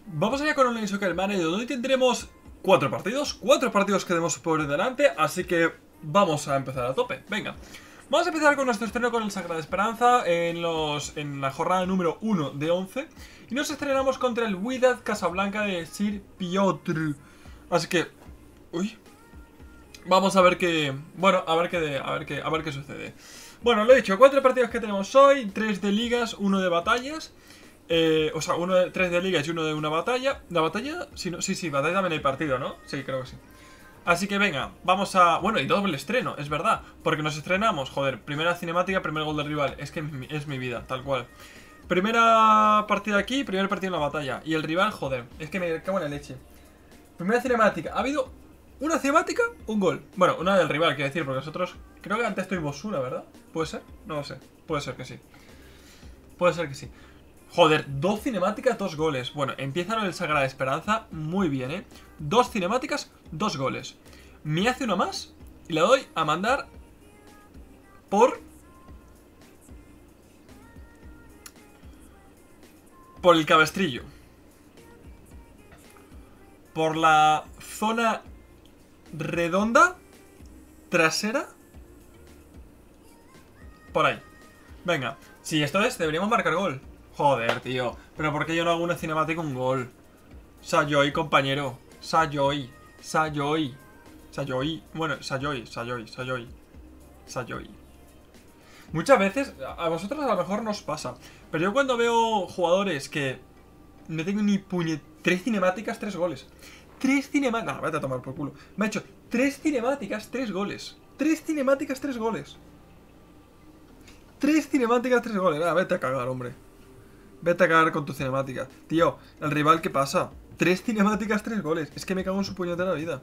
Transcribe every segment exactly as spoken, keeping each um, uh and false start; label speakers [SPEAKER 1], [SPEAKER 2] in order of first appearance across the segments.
[SPEAKER 1] Vamos allá con Online Soccer Manager, donde tendremos cuatro partidos, cuatro partidos que tenemos por delante, así que vamos a empezar a tope. Venga, vamos a empezar con nuestro estreno con el Sagrada Esperanza en, los, en la jornada número uno de once. Y nos estrenamos contra el Wydad Casablanca de Sir Piotr. Así que... Uy... Vamos a ver qué... Bueno, a ver qué, a ver qué, a ver qué sucede. Bueno, lo he dicho, cuatro partidos que tenemos hoy, tres de ligas, uno de batallas. Eh, o sea, uno de, tres de ligas y uno de una batalla. ¿La batalla? Sí, no, sí, sí, batalla también hay partido, ¿no? Sí, creo que sí. Así que venga, vamos a... Bueno, y doble estreno, es verdad. Porque nos estrenamos, joder, primera cinemática, primer gol del rival. Es que es mi vida, tal cual. Primera partida aquí, primer partido en la batalla. Y el rival, joder, es que me cago en la leche. Primera cinemática, ha habido una cinemática, un gol. Bueno, una del rival, quiero decir, porque nosotros... Creo que antes tuvimos una, ¿verdad? ¿Puede ser? No lo sé, puede ser que sí. Puede ser que sí. Joder, dos cinemáticas, dos goles. Bueno, empieza el Sagrada Esperanza, muy bien, ¿eh? Dos cinemáticas, dos goles. Me hace una más y la doy a mandar por... Por el cabestrillo. Por la zona redonda trasera. Por ahí. Venga, si esto es, deberíamos marcar gol. Joder, tío. Pero ¿por qué yo no hago una cinemática un gol? Sayoi, compañero. Sayoi. Sayoi. Sayoi. Bueno, Sayoi, Sayoi, Sayoi. Sayoi. Muchas veces, a vosotros a lo mejor no os pasa, pero yo cuando veo jugadores que no tengo ni puñet... Tres cinemáticas, tres goles. Tres cinemáticas... No, vete a tomar por culo. Me ha hecho tres cinemáticas, tres goles. Tres cinemáticas, tres goles. Tres cinemáticas, tres goles. Ah, vete a cagar, hombre. Vete a cagar con tu cinemática. Tío, el rival, ¿qué pasa? Tres cinemáticas, tres goles. Es que me cago en su puñetera vida.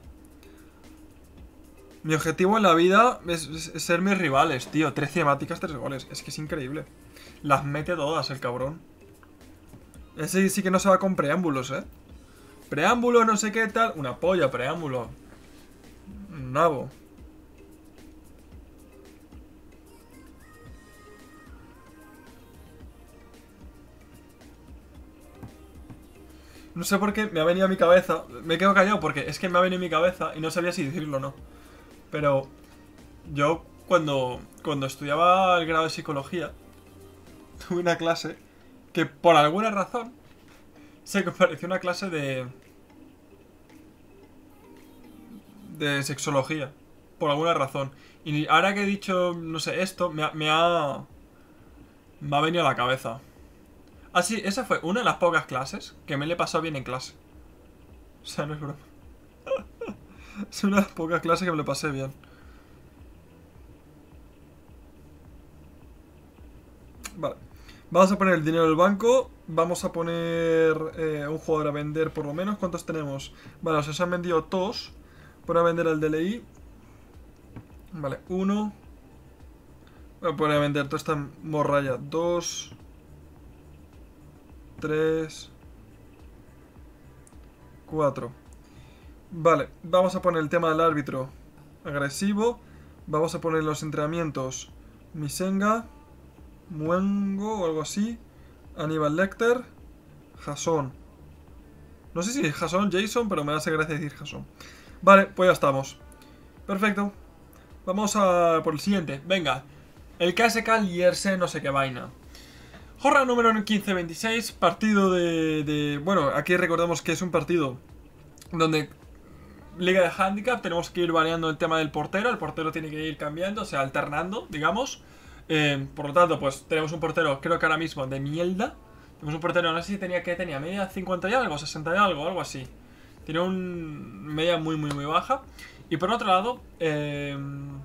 [SPEAKER 1] Mi objetivo en la vida es, es, es ser mis rivales, tío. Tres cinemáticas, tres goles. Es que es increíble. Las mete todas, el cabrón. Ese sí que no se va con preámbulos, ¿eh? Preámbulo, no sé qué tal. Una polla, preámbulo. Un nabo. No sé por qué me ha venido a mi cabeza. Me quedo callado porque es que me ha venido a mi cabeza y no sabía si decirlo o no. Pero yo cuando, cuando estudiaba el grado de psicología, tuve una clase que por alguna razón se pareció una clase de... de sexología. Por alguna razón. Y ahora que he dicho, no sé, esto, me ha... me ha, me ha venido a la cabeza. Ah, sí, esa fue una de las pocas clases que me le he pasado bien en clase. O sea, no es broma. Es una de las pocas clases que me le pasé bien. Vale. Vamos a poner el dinero del banco. Vamos a poner eh, un jugador a vender por lo menos. ¿Cuántos tenemos? Vale, o sea, se han vendido todos. Voy a vender el D L I. Vale, uno. Voy a poner a vender toda esta morralla. Dos. Tres. Cuatro. Vale, vamos a poner el tema del árbitro agresivo. Vamos a poner los entrenamientos Misenga, Muengo o algo así. Aníbal Lecter, Jason. No sé si es Jason, Jason, pero me hace gracia decir Jason. Vale, pues ya estamos. Perfecto. Vamos a por el siguiente. Venga. El K S K Lierse no sé qué vaina. Jornada número quince veintiséis. Partido de, de... Bueno, aquí recordemos que es un partido donde... Liga de Handicap, tenemos que ir variando el tema del portero. El portero tiene que ir cambiando, o sea, alternando, digamos. eh, Por lo tanto, pues tenemos un portero, creo que ahora mismo, de mierda. Tenemos un portero, no sé si tenía que tenía media cincuenta y algo, sesenta y algo, algo así. Tiene un media muy, muy, muy baja. Y por otro lado, eh,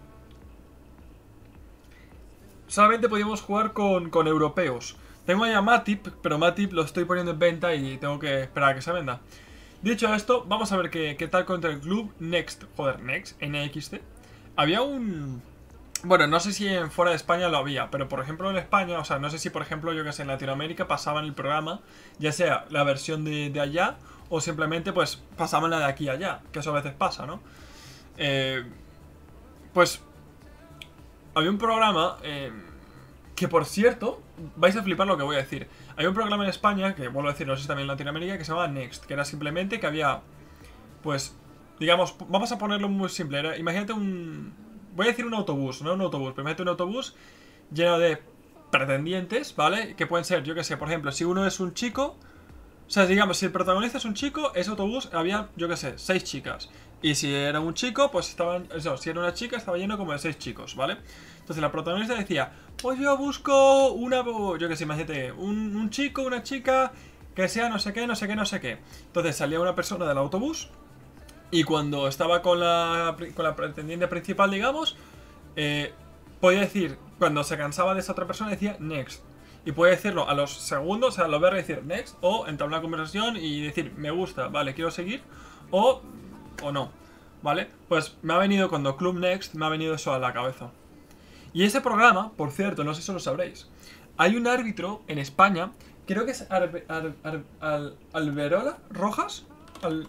[SPEAKER 1] solamente podíamos jugar con, con europeos. Tengo ahí a Matip, pero Matip lo estoy poniendo en venta y tengo que esperar a que se venda. Dicho esto, vamos a ver qué, qué tal contra el club Next. Joder, Next, N X T. Había un... Bueno, no sé si en fuera de España lo había, pero por ejemplo en España, o sea, no sé si por ejemplo, yo que sé, en Latinoamérica pasaban el programa, ya sea la versión de, de allá, o simplemente pues pasaban la de aquí a allá, que eso a veces pasa, ¿no? Eh, pues había un programa eh, que, por cierto, vais a flipar lo que voy a decir. Hay un programa en España, que vuelvo a decir, no sé si también en Latinoamérica, que se llama Next, que era simplemente que había, pues, digamos, vamos a ponerlo muy simple. Era, imagínate un... Voy a decir un autobús, no un autobús, pero imagínate un autobús lleno de pretendientes, ¿vale? Que pueden ser, yo que sé, por ejemplo, si uno es un chico... O sea, digamos, si el protagonista es un chico, ese autobús había, yo que sé, seis chicas. Y si era un chico, pues estaban... No, si era una chica, estaba lleno como de seis chicos, ¿vale? Entonces la protagonista decía, pues yo busco una... Yo que sé, imagínate, un, un chico, una chica, que sea no sé qué, no sé qué, no sé qué. Entonces salía una persona del autobús y cuando estaba con la, con la pretendiente principal, digamos, eh, podía decir, cuando se cansaba de esa otra persona, decía next. Y puede decirlo a los segundos, o sea, a lo ver decir next, o entrar en una conversación y decir, me gusta, vale, quiero seguir, o, o no, ¿vale? Pues me ha venido, cuando Club Next, me ha venido eso a la cabeza. Y ese programa, por cierto, no sé si lo sabréis, hay un árbitro en España, creo que es Arbe, Ar, Ar, Al, Alberola Rojas, Al,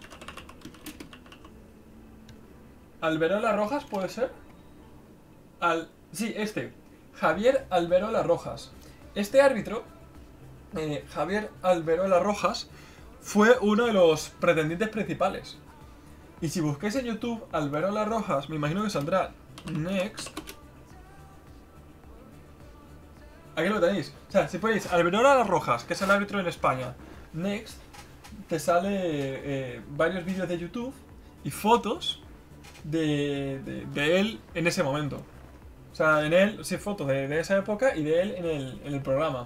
[SPEAKER 1] Alberola Rojas, ¿puede ser? Al, sí, este, Javier Alberola Rojas. Este árbitro, eh, Javier Alberola Rojas, fue uno de los pretendientes principales. Y si busquéis en YouTube Alberola Rojas, me imagino que saldrá Next. Aquí lo tenéis. O sea, si ponéis Alberola Rojas, que es el árbitro en España, Next, te sale eh, varios vídeos de YouTube y fotos de, de, de él en ese momento. O sea, en él, sí, fotos de, de esa época y de él en el, en el programa.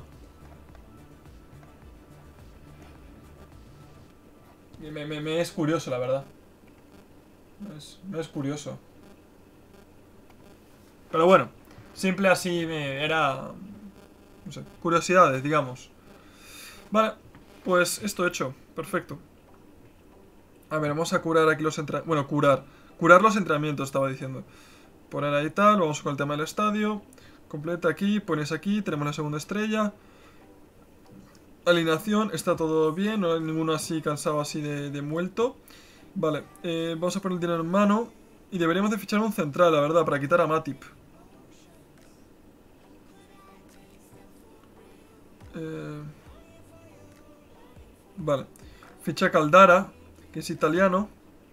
[SPEAKER 1] Me, me, me es curioso, la verdad. Me es, me es curioso. Pero bueno, simple así me era... No sé, curiosidades, digamos. Vale, pues esto hecho. Perfecto. A ver, vamos a curar aquí los entrenamientos. Bueno, curar. Curar los entrenamientos, estaba diciendo. Poner ahí tal, vamos con el tema del estadio. Completa aquí, pones aquí, tenemos la segunda estrella. Alineación, está todo bien, no hay ninguno así cansado así de, de muerto. Vale, eh, vamos a poner el dinero en mano. Y deberíamos de fichar un central, la verdad, para quitar a Matip. Eh, vale, ficha Caldara, que es italiano.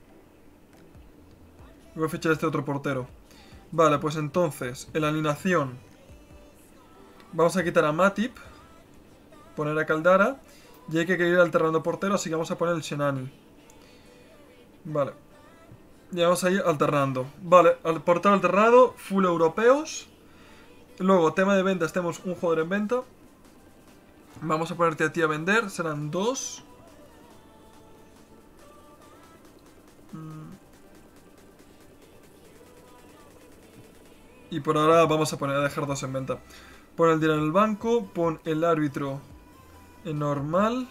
[SPEAKER 1] Voy a fichar este otro portero. Vale, pues entonces, en la alineación vamos a quitar a Matip, poner a Caldara, y hay que ir alternando portero, así que vamos a poner el Shenani. Vale. Y vamos a ir alternando. Vale, al portero alternado, full europeos. Luego, tema de ventas, tenemos un jugador en venta. Vamos a ponerte a ti a vender, serán dos. Y por ahora vamos a poner a dejar dos en venta. Pon el dinero en el banco, pon el árbitro en normal.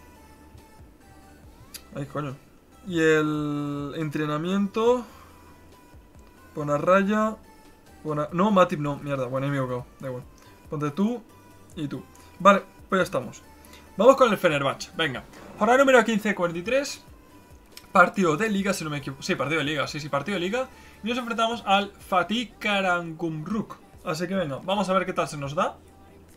[SPEAKER 1] Ay, coño. Y el entrenamiento. Pon a raya. Pon a... No, Matip no, mierda, bueno, ahí me he equivocado. Da igual. Ponte tú y tú. Vale, pues ya estamos. Vamos con el Fenerbahce, venga. Jornada número quince cuarenta y tres. Partido de liga, si no me equivoco. Sí, partido de liga, sí, sí, partido de liga. Y nos enfrentamos al Fatih Karagümrük. Así que venga, vamos a ver qué tal se nos da.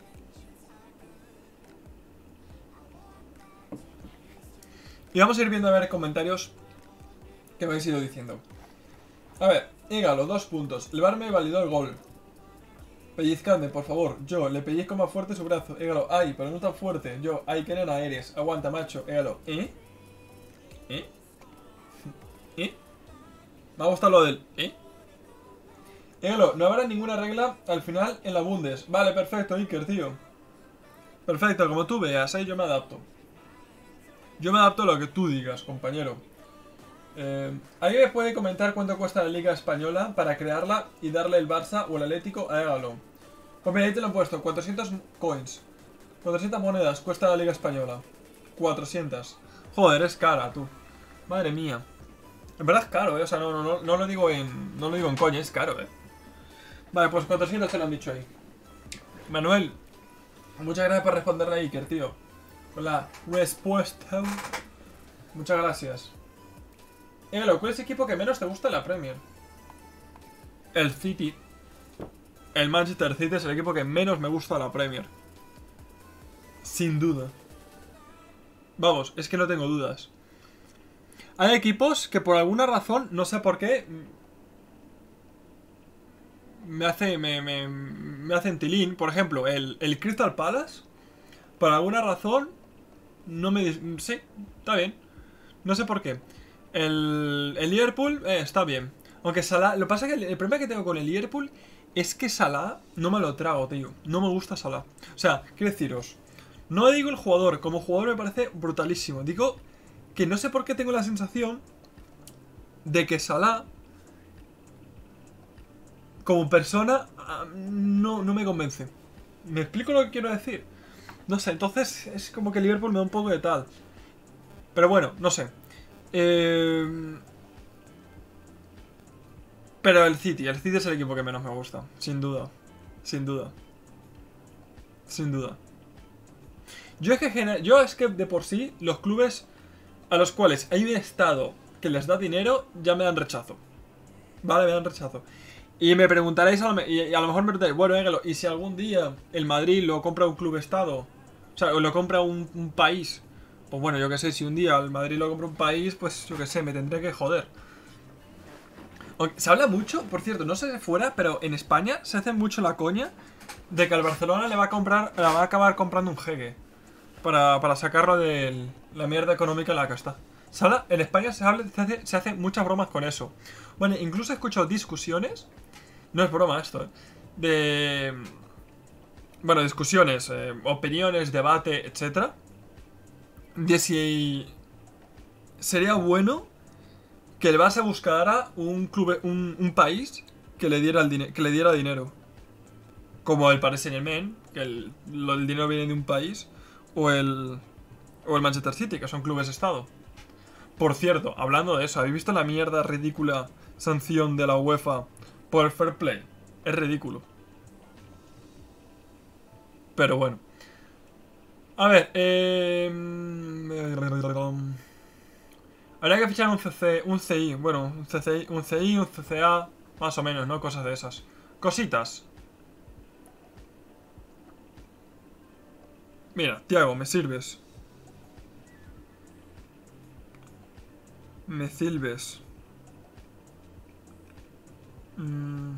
[SPEAKER 1] Y vamos a ir viendo a ver comentarios que me habéis ido diciendo. A ver, Hígalo, dos puntos. El V A R me validó el gol. Pellizcadme, por favor. Yo, le pellizco más fuerte su brazo. Hígalo, ay, pero no tan fuerte. Yo, ay, qué nena eres. Aguanta, macho. Hígalo, ¿eh? ¿Eh? ¿Eh? Me ha gustado lo del... ¿Eh? Hígalo, no habrá ninguna regla al final en la Bundes. Vale, perfecto, Iker, tío. Perfecto, como tú veas, ahí yo me adapto. Yo me adapto a lo que tú digas, compañero. Eh, ¿Alguien me puede comentar cuánto cuesta la Liga Española para crearla y darle el Barça o el Atlético a Hígalo? Pues mira, ahí te lo he puesto, cuatrocientos coins. cuatrocientas monedas cuesta la Liga Española. cuatrocientas. Joder, es cara, tú. Madre mía. En verdad es caro, eh. O sea, no, no, no, no lo digo en. No lo digo en coña, es caro, eh. Vale, pues cuatrocientos te lo han dicho ahí. Manuel, muchas gracias por responderle a Iker, tío. Con la respuesta. Muchas gracias. Hígalo, ¿cuál es el equipo que menos te gusta en la Premier? El City. El Manchester City es el equipo que menos me gusta en la Premier. Sin duda. Vamos, es que no tengo dudas. Hay equipos que por alguna razón, no sé por qué, me hace me, me, me hacen tilín. Por ejemplo, el, el Crystal Palace, por alguna razón, no me... Sí, está bien. No sé por qué. El, el Liverpool eh, está bien. Aunque Salah... Lo que pasa es que el, el problema que tengo con el Liverpool es que Salah no me lo trago, tío. No me gusta Salah. O sea, quiero deciros, no digo el jugador. Como jugador me parece brutalísimo. Digo que no sé por qué tengo la sensación de que Salah, como persona, no, no me convence. ¿Me explico lo que quiero decir? No sé, entonces es como que el Liverpool me da un poco de tal. Pero bueno, no sé. Eh... Pero el City, el City es el equipo que menos me gusta. Sin duda. Sin duda. Sin duda. Yo es que, yo es que de por sí, los clubes a los cuales hay un estado que les da dinero, ya me dan rechazo. Vale, me dan rechazo. Y me preguntaréis, a lo, y a lo mejor me preguntaréis, bueno, Égalo, ¿y si algún día el Madrid lo compra un club estado? O sea, o lo compra un, un país. Pues bueno, yo que sé, si un día el Madrid lo compra un país, pues yo que sé, me tendré que joder. Se habla mucho, por cierto, no sé de fuera, pero en España se hace mucho la coña de que al Barcelona le va a comprar, le va a acabar comprando un jeque para, para sacarlo de la mierda económica en la que está. Se habla, en España se, habla, se, hace, se hace muchas bromas con eso. Bueno, incluso he escuchado discusiones, no es broma esto, ¿eh? De... Bueno, discusiones, eh, opiniones, debate, etcétera. De si sería bueno que el Barça buscara un club, un, un país que le diera el que le diera dinero, como el Paris Saint-Germain, que el, lo, el dinero viene de un país, o el o el Manchester City, que son clubes estado. Por cierto, hablando de eso, ¿habéis visto la mierda ridícula sanción de la UEFA por el fair play? Es ridículo. Pero bueno. A ver, eh... habría que fichar un C C, un C I, bueno, un C C I, un C I, un C C A, más o menos, ¿no? Cosas de esas. Cositas. Mira, Tiago, me sirves. Me sirves. Mm.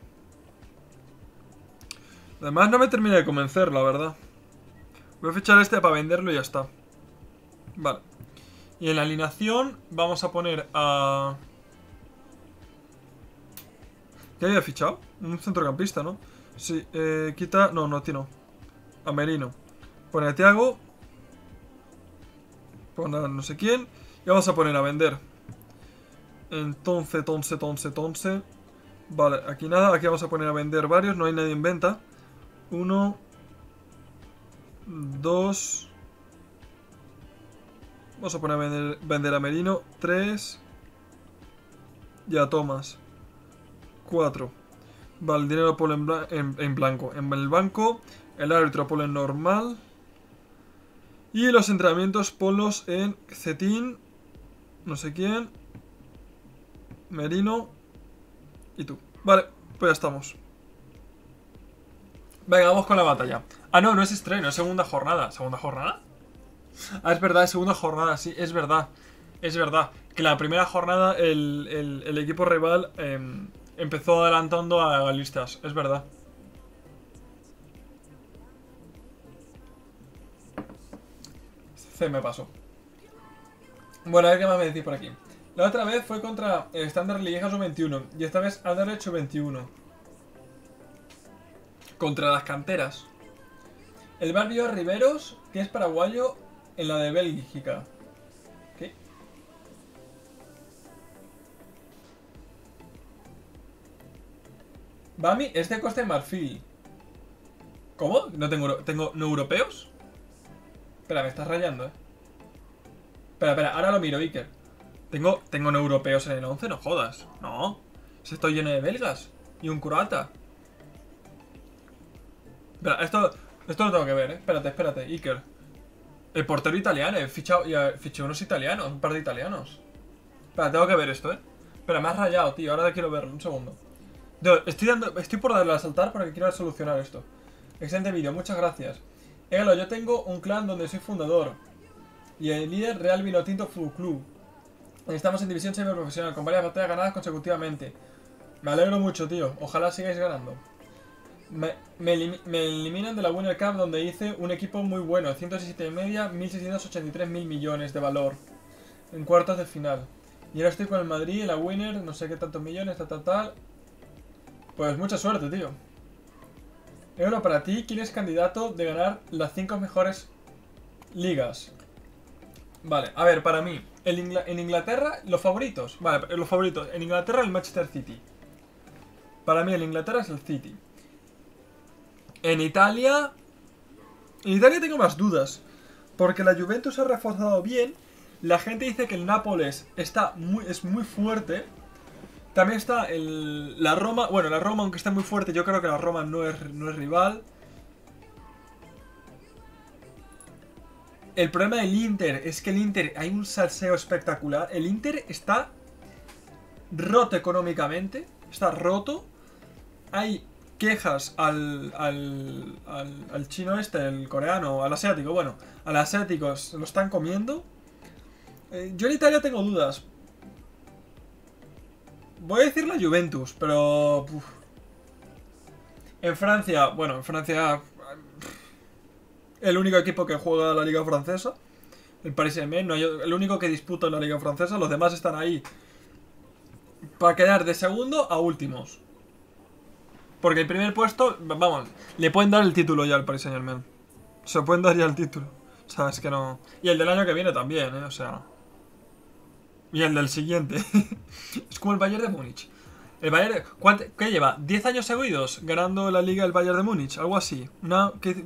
[SPEAKER 1] Además no me termina de convencer, la verdad. Voy a fichar este para venderlo y ya está. Vale. Y en la alineación vamos a poner a... ¿Qué había fichado? Un centrocampista, ¿no? Sí, eh, quita... No, no, tío, no. A Merino. Pone a Thiago. Pone a no sé quién. Y vamos a poner a vender. Entonces, entonces, entonces, entonces. Vale, aquí nada. Aquí vamos a poner a vender varios. No hay nadie en venta. Uno. Dos. Vamos a poner a vender, vender a Merino. Tres. Y a Thomas. Cuatro. Vale, el dinero lo pone en, blan en, en blanco. En el banco. El árbitro pone en normal. Y los entrenamientos ponlos en Cetín. No sé quién. Merino. Y tú. Vale, pues ya estamos. Venga, vamos con la batalla. Ah, no, no es estreno, es segunda jornada. ¿Segunda jornada? Ah, es verdad, es segunda jornada, sí, es verdad. Es verdad. Que la primera jornada el, el, el equipo rival eh, empezó adelantando a galistas. Es verdad. Se me pasó. Bueno, a ver qué más me decís por aquí. La otra vez fue contra el Standard Lieja sub veintiuno. Y esta vez Anderlecht sub veintiuno. Contra las canteras. El Barrio Riveros, que es paraguayo, en la de Bélgica. ¿Qué? Bami es de Costa de Marfil. ¿Cómo? ¿No tengo, tengo no europeos? Espera, me estás rayando, eh. Espera, espera, ahora lo miro, Iker. Tengo, tengo no europeos en el once, no jodas. No. Si estoy lleno de belgas. Y un croata. Espera, esto, esto lo tengo que ver, eh. Espérate, espérate, Iker. El portero italiano, he fichado, ya, fiché unos italianos, un par de italianos. Espera, tengo que ver esto, eh. Espera, me has rayado, tío, ahora quiero verlo, un segundo. Yo, estoy, dando, estoy por darle a saltar porque quiero solucionar esto. Excelente vídeo, muchas gracias. Égalo, yo tengo un clan donde soy fundador. Y el líder Real Vinotinto Fútbol Club. Estamos en división semiprofesional, con varias batallas ganadas consecutivamente. Me alegro mucho, tío. Ojalá sigáis ganando. Me, me, elim me eliminan de la Winner Cup, donde hice un equipo muy bueno. ciento siete y media, mil seiscientos ochenta y tres mil millones de valor. En cuartos de final. Y ahora estoy con el Madrid en la Winner, no sé qué tantos millones, tal, tal, tal. Pues mucha suerte, tío. Euro, para ti, ¿quién es candidato de ganar las cinco mejores ligas? Vale, a ver, para mí, el Ingl en Inglaterra, los favoritos. Vale, los favoritos. En Inglaterra, el Manchester City. Para mí, el Inglaterra es el City. En Italia... En Italia tengo más dudas. Porque la Juventus ha reforzado bien. La gente dice que el Nápoles está muy, es muy fuerte. También está el, la Roma. Bueno, la Roma, aunque está muy fuerte, yo creo que la Roma no es, no es rival. El problema del Inter es que el Inter, hay un salseo espectacular. El Inter está roto económicamente. Está roto. Hay quejas al, al, al, al chino este, el coreano, al asiático. Bueno, al asiático se lo están comiendo. Eh, yo en Italia tengo dudas. Voy a decir la Juventus, pero... Uf. En Francia, bueno, en Francia... El único equipo que juega la liga francesa. El Paris Saint-Germain, no hay, el único que disputa la liga francesa. Los demás están ahí para quedar de segundo a últimos. Porque el primer puesto, vamos, le pueden dar el título ya al Paris Saint-Germain. Se pueden dar ya el título. O sea, es que no... Y el del año que viene también, ¿eh? O sea... Y el del siguiente. Es como el Bayern de Múnich. El Bayern... ¿Qué lleva? ¿diez años seguidos ganando la liga el Bayern de Múnich? Algo así. Una... ¿Qué?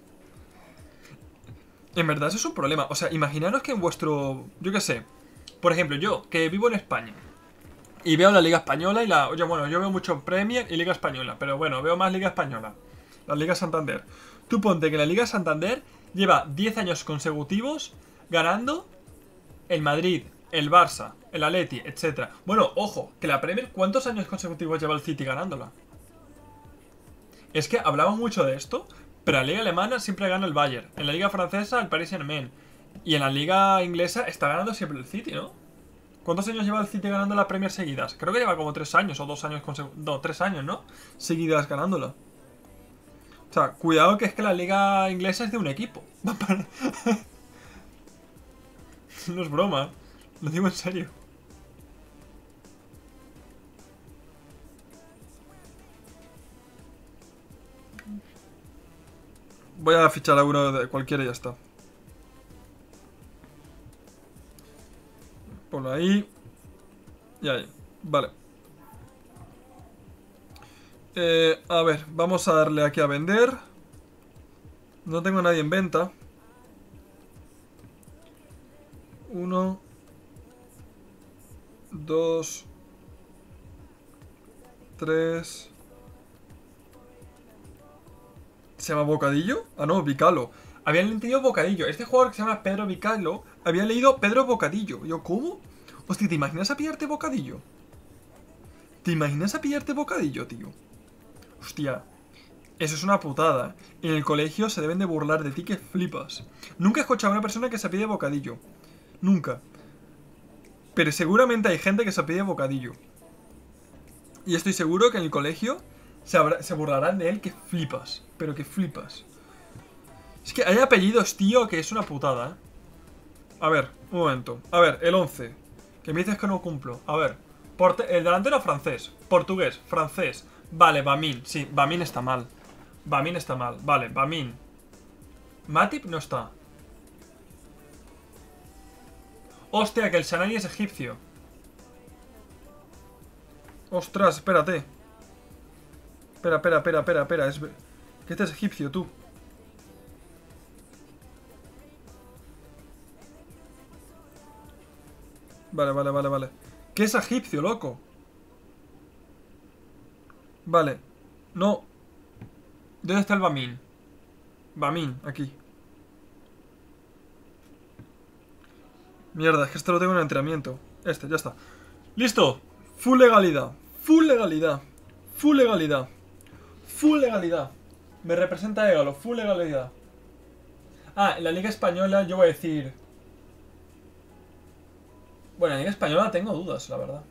[SPEAKER 1] En verdad eso es un problema. O sea, imaginaros que en vuestro... Yo qué sé. Por ejemplo, yo, que vivo en España y veo la Liga Española y la... Oye, bueno, yo veo mucho Premier y Liga Española, pero bueno, veo más Liga Española. La Liga Santander. Tú ponte que la Liga Santander lleva diez años consecutivos ganando el Madrid, el Barça, el Atleti, etcétera. Bueno, ojo, que la Premier, ¿cuántos años consecutivos lleva el City ganándola? Es que hablamos mucho de esto, pero en la Liga Alemana siempre gana el Bayern. En la Liga Francesa, el Paris Saint-Germain. Y en la Liga Inglesa está ganando siempre el City, ¿no? ¿Cuántos años lleva el City ganando la Premier seguidas? Creo que lleva como tres años o dos años consecutivos. No, tres años, ¿no? Seguidas ganándola. O sea, cuidado que es que la Liga Inglesa es de un equipo. No es broma, lo digo en serio. Voy a fichar a uno de cualquiera y ya está. Ponlo ahí. Y ahí. Vale. Eh, a ver, vamos a darle aquí a vender. No tengo a nadie en venta. Uno. Dos. Tres. ¿Se llama Bocadillo? Ah, no, Vicalo. Habían entendido Bocadillo. Este jugador que se llama Pedro Vicalo había leído Pedro Bocadillo. Yo, ¿cómo? Hostia, ¿te imaginas a pillarte Bocadillo? ¿Te imaginas a pillarte Bocadillo, tío? Hostia, eso es una putada. En el colegio se deben de burlar de ti que flipas. Nunca he escuchado a una persona que se pide Bocadillo. Nunca. Pero seguramente hay gente que se pide Bocadillo. Y estoy seguro que en el colegio se, habrá, se burlarán de él que flipas. Pero que flipas. Es que hay apellidos, tío, que es una putada, ¿eh? A ver, un momento. A ver, el once. Que me dices que no cumplo. A ver. Porte el delantero francés. Portugués. Francés. Vale, Bamin. Sí, Bamin está mal. Bamin está mal. Vale, Bamin. Matip no está. Hostia, que el Shanani es egipcio. Ostras, espérate. Espera, espera, espera, espera, espera. Es... que este es egipcio, tú. Vale, vale, vale, vale. ¿Qué es egipcio, loco? Vale. No. ¿Dónde está el Bamin? Bamin, aquí. Mierda, es que esto lo tengo en entrenamiento. Este, ya está. ¡Listo! Full legalidad. Full legalidad. Full legalidad. Full legalidad. Me representa Égalo. Full legalidad. Ah, en la Liga Española yo voy a decir... Bueno, en la Liga Española tengo dudas, la verdad.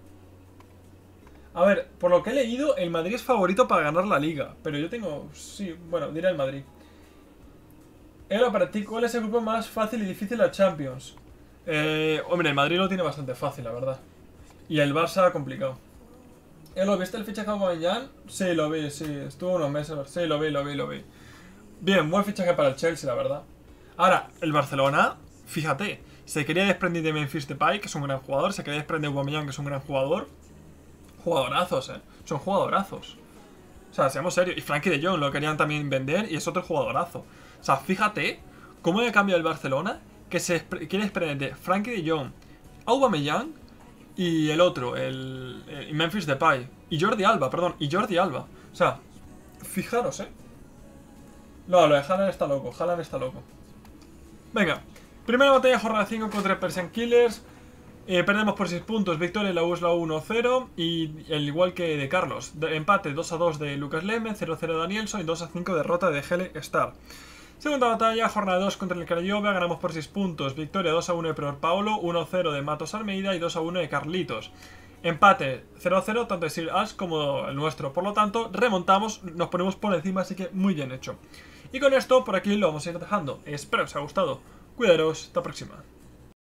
[SPEAKER 1] A ver, por lo que he leído, el Madrid es favorito para ganar la Liga. Pero yo tengo... Sí, bueno, diré el Madrid. Elo, para ti, ¿cuál es el grupo más fácil y difícil de la Champions? Eh, hombre, el Madrid lo tiene bastante fácil, la verdad. Y el Barça complicado. Elo, ¿viste el fichaje de Aubameyang? Sí, lo vi, sí. Estuvo unos meses. Sí, lo vi, lo vi, lo vi. Bien, buen fichaje para el Chelsea, la verdad. Ahora, el Barcelona, fíjate, se quería desprender de Memphis Depay, que es un gran jugador. Se quería desprender de Aubameyang, que es un gran jugador. Jugadorazos, eh. Son jugadorazos. O sea, seamos serios. Y Frankie de Jong lo querían también vender y es otro jugadorazo. O sea, fíjate cómo ha cambiado el Barcelona, que se quiere desprender de Frankie de Jong, Aubameyang y el otro, el, el Memphis Depay. Y Jordi Alba, perdón, y Jordi Alba. O sea, fijaros, eh. No, lo de Haaland está loco, Haaland está loco. Venga, primera batalla de jornada cinco contra el Persian Killers. Eh, perdemos por seis puntos, victoria en la U S L A uno cero. Y el igual que de Carlos, de, empate dos a dos de Lucas Leme, cero cero de Danielson y dos a cinco derrota de Hele Star. Segunda batalla, jornada dos contra el Craiova, ganamos por seis puntos, victoria dos a uno de Pedro Paolo, uno cero de Matos Almeida y dos a uno de Carlitos. Empate cero a cero tanto de Sir Ash como el nuestro, por lo tanto remontamos, nos ponemos por encima, así que muy bien hecho. Y con esto por aquí lo vamos a ir dejando, espero que os haya gustado, cuidaros, hasta la próxima.